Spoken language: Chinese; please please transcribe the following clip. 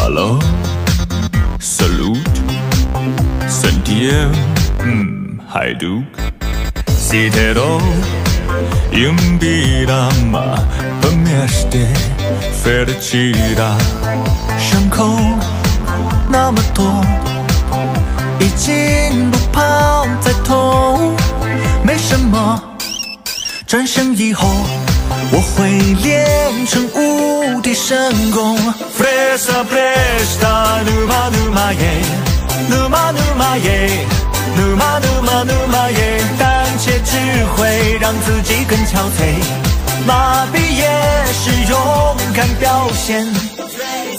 Hello, salute, sentier, hajduk. Sitero, imbirama, помеште, ферчира. 伤口那么多，已经不怕再痛，没什么。转身以后，我会练成无敌神功。Presta presta numa numa ye numa numa ye numa numa numa ye 胆怯只会让自己更憔悴，麻痹也是勇敢表现。